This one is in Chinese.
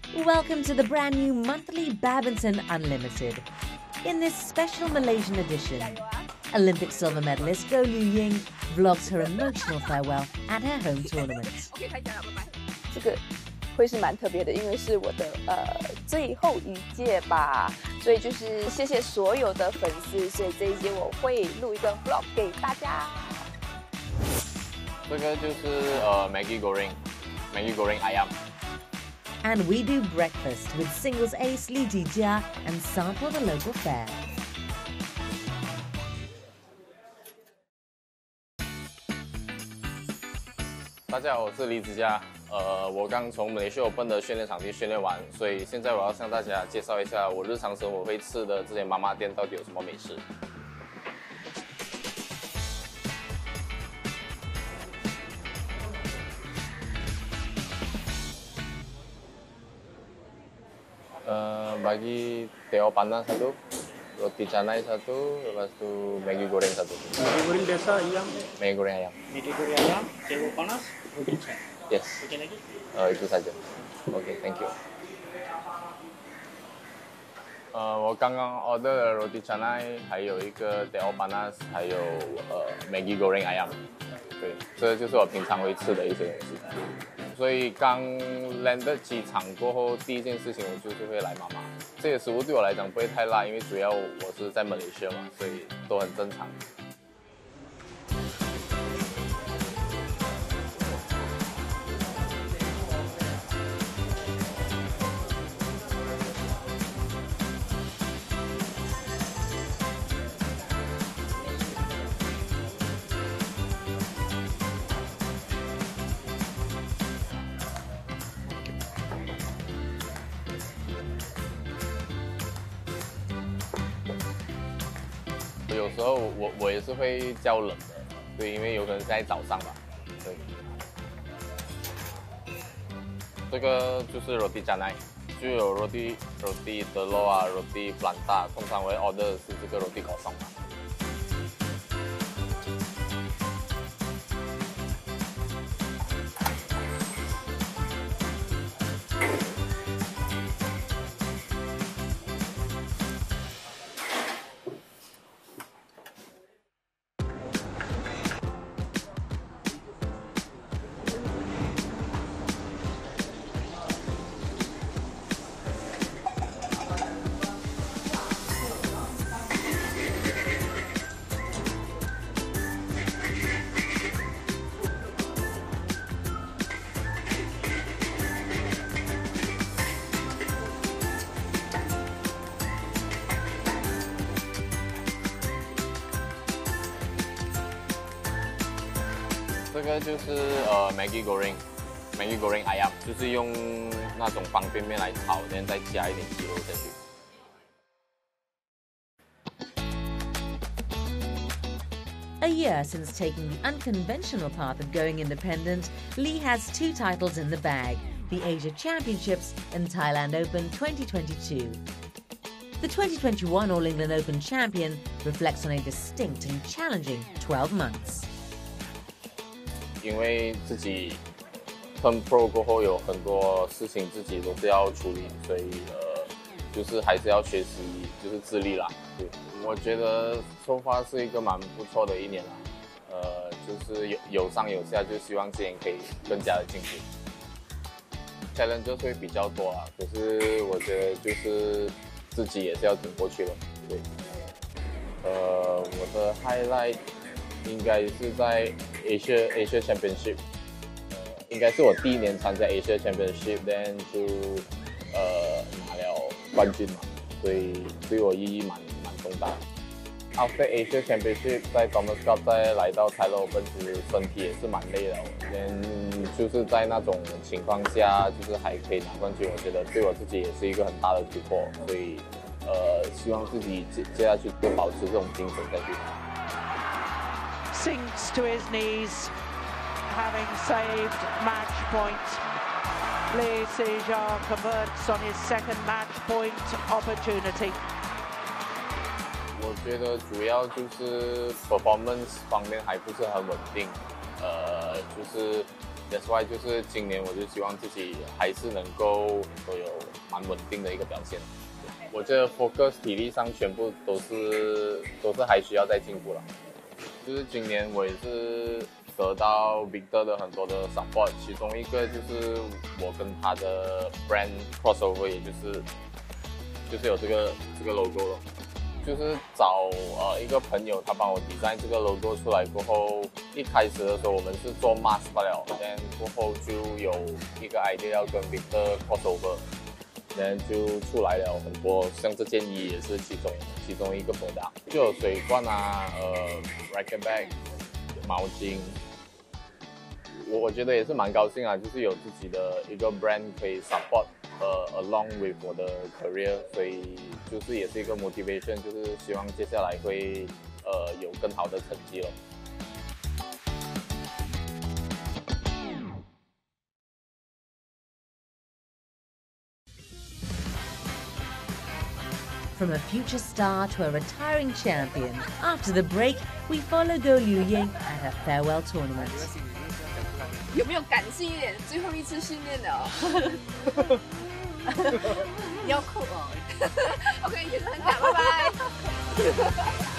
Welcome to the brand new monthly Badminton Unlimited. In this special Malaysian edition, Olympic silver medalist Go Liu Ying vlogs her emotional farewell at her home tournament. 这个会是蛮特别的，因为是我的最后一届吧，所以就是谢谢所有的粉丝，所以这一届我会录一个 vlog 给大家。 这个就是Maggi Goreng ayam. And we do breakfast with singles ace Lee Zii Jia and sample the local fare. 大家好，我是Lee Zii Jia。我刚从Malaysia Open的训练场地训练完，所以现在我要向大家介绍一下我日常生活会吃的这些妈妈店到底有什么美食。Bagi teo panas satu, roti canai satu, lepas itu Maggi goreng satu. Maggi goreng biasa ayam. Maggi goreng ayam. Maggi goreng ayam, teo panas, roti canai. Yes. Oke lagi? Itu saja. Okay, thank you. 我刚刚 order 了 roti canai， 还有一个 teo panas， 还有Maggi goreng ayam。对，这就是我平常会吃的一些东西。所以刚 land 机场过后，第一件事情我就是会来妈妈。这些食物对我来讲不会太辣，因为主要我是在马来西亚嘛，所以都很正常。有时候我也是会叫冷的，对，因为有可能是在早上吧，对。这个就是 roti canai， 就有 roti telur 啊 ，roti pranta， 通常我会 order 的是这个 roti kosong 嘛。这个就是Maggi goreng ayam， 就是用那种方便面来炒，然后再加一点鸡肉下去。 A year since taking the unconventional path of going independent, Lee has 2 titles in the bag, the Asia Championships and Thailand Open 2022. The 2021 All England Open champion reflects on a distinct and challenging 12 months. 因为自己 turn pro 过后有很多事情自己都是要处理，所以就是还是要学习，就是自立啦。对，我觉得so far是一个蛮不错的一年啦。就是有上有下，就希望今年可以更加的进步。challenges 会比较多啊，可是我觉得就是自己也是要挺过去了。对，我的 highlight 应该是在 Asia Championship， 应该是我第一年参加 Asia Championship，then 就拿了冠军嘛，所以对我意义蛮重大的。After Asia Championship， 在 Thomas Cup 再来到 Thailand Open， 其实身体也是蛮累的，then 就是在那种情况下，就是还可以拿冠军，我觉得对我自己也是一个很大的突破，所以希望自己接下去就保持这种精神下去。 Sinks to his knees, having saved match point. Lee Zii Jia converts on his second match point opportunity. 我觉得主要就是 performance 方面还不是很稳定，就是 That's why 就是今年我就希望自己还是能够有蛮稳定的一个表现。我觉得 focus 体力上全部都是还需要再进步了。就是今年我也是得到 Victor 的很多的 support， 其中一个就是我跟他的 brand crossover， 也就是有这个 logo 了。就是找一个朋友，他帮我 design 这个 logo 出来过后，一开始的时候我们是做 mask 罢了，但过后就有一个 idea 要跟 Victor crossover， 然后就出来了很多，像这件衣也是其中一个 product， 就有水罐啊，racket bag， 毛巾。我觉得也是蛮高兴啊，就是有自己的一个 brand 可以 support along with 我的 career， 所以就是也是一个 motivation， 就是希望接下来会有更好的成绩了。 From a future star to a retiring champion, after the break, we follow Go Liu Ying at her farewell tournament. 有没有感性一点？最后一次训练的哦。你要酷哦。OK， 也是很感，拜拜。